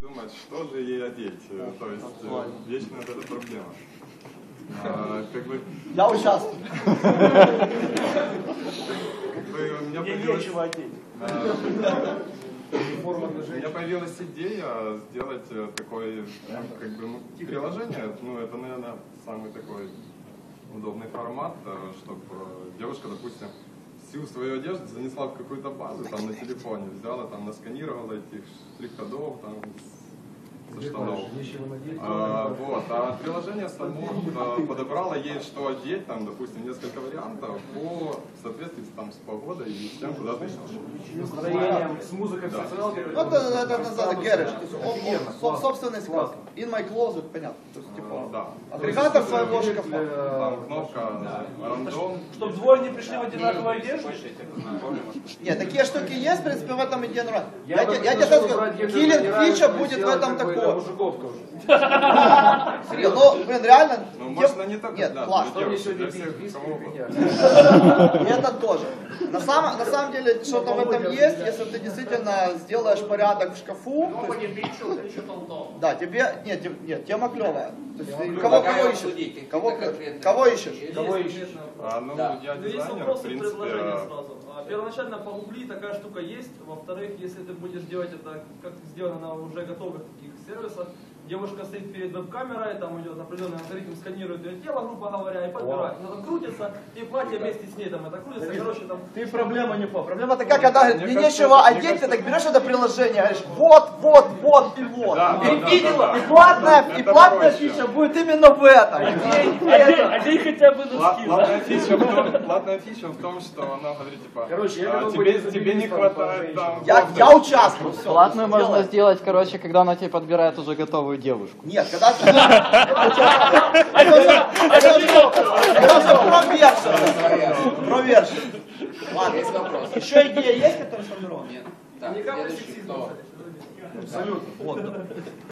Думать, что же ей одеть, то есть вечная вот эта проблема. Как бы... Я участвую. Мне нечего одеть. У меня появилась идея сделать такое как бы, приложение. Ну, это, наверное, самый такой удобный формат, чтобы девушка, допустим, всю свою одежду занесла в какую-то базу там на телефоне, взяла, там, насканировала этих штрих-кодов, там, со штанов. Вот, а приложение само подобрало ей, что одеть, там, допустим, несколько вариантов по соответствии там, с погодой и с тем, куда ты идешь. Настроением, с музыкой, да. Это называется гэриш, собственный склад. In my closet, понятно. То есть, типа, да. агрегатор своего шкафа. Там кнопка рандом. Чтобы двое не пришли в одинаковой одежде? Нет, такие штуки есть, в принципе, в этом идея нравится. Я тебе сразу скажу, киллинг фича будет в этом такое. Мужиков тоже. Серьезно, ну, блин, реально. Ну, может, она не так. Нет, да, классно. для всех, кого угодно. И это тоже. На самом деле, что-то в этом есть, если ты действительно сделаешь порядок в шкафу. Да, тебе. Нет, тема клевая. Кого ищешь? Кого ищешь? Кого ищешь? Ну, Да. я Есть дизайнер, в вопросы, принципе. предложения сразу. Первоначально погугли, такая штука есть. Во-вторых, если ты будешь делать это, как сделано на уже готовых таких сервисах, девушка стоит перед веб-камерой, там идет определенный алгоритм, сканирует ее тело, грубо говоря, и подбирает. Она там крутится, и платье вместе с ней там это крутится, короче, там... Ты проблема не по. Проблема такая, когда говорит, мне нечего одеть, ты так берешь это приложение, говоришь, вот, и вот. И платная фича будет именно в этом. Одень хотя бы носки. Платная фича в том, что она говорит, типа, Короче, тебе не хватает там... Я участвую. Всё. Платную можно сделать, короче, когда она тебе подбирает уже готовую девушку. Нет, когда ты... Это проверши. Ладно, Есть вопрос. еще идея есть, которая сформирована? Нет. Так, Никак следующий сексизм, кто? кстати. Абсолютно. Вот.